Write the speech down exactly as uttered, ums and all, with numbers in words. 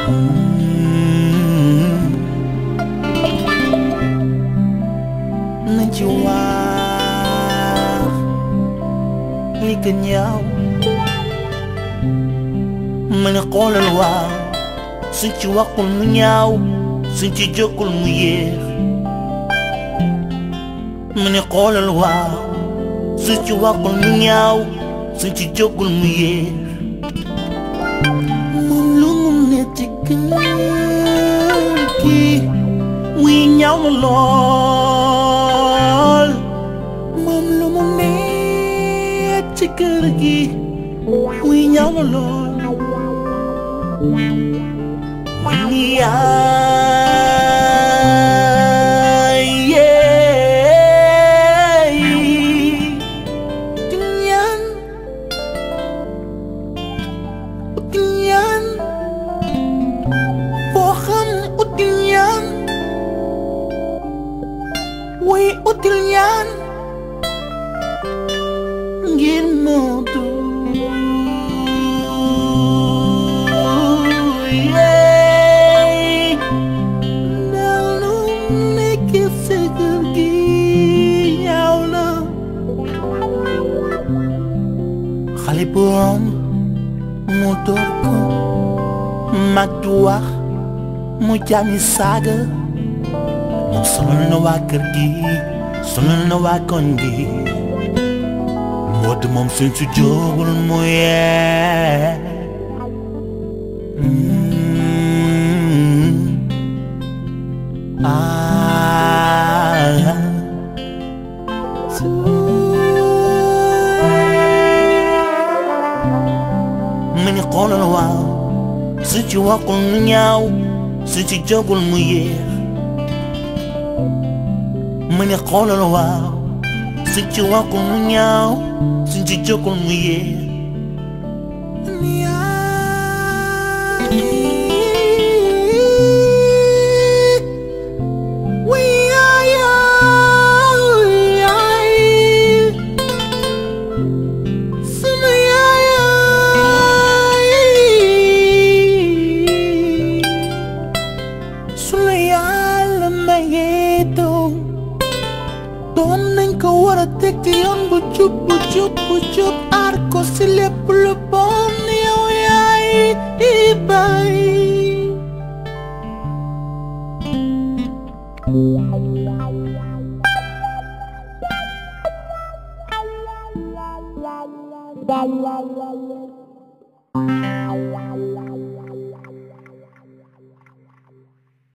nañ ci wax li gën ñaaw ma ne xoolal waaw suñ ci waxul mu ñaaw suñ ci jokkul mu yéex ma ne xoolal waaw suñ ci waxul mu ñaaw suñ ci jokkul mu yéex moom lu mu ne ci kër gi muy ñaaw na lool moom lu mu ne ci kër gi muy ñaaw na lool man yaay yeey util ñaan util ñaan foo xam util ñaan way util ñaan ngir moo du xale bu romb mu door ko mag du wax mu jànni saaga moom sonal na waa kër gi sonal na waa koñ gi moo di moom suñ su jógul mu yee mani xoolal waaw su ci waxul mu ñaaw su ci jógul mu yéex mani xoolal waaw su ci waxul mu ñaaw su ci jógul mu yéex doom nañ ko war a teg ci yoon bu jub bu jub bu jub aar ko si lépp lu bon yow yaay di bay la la la la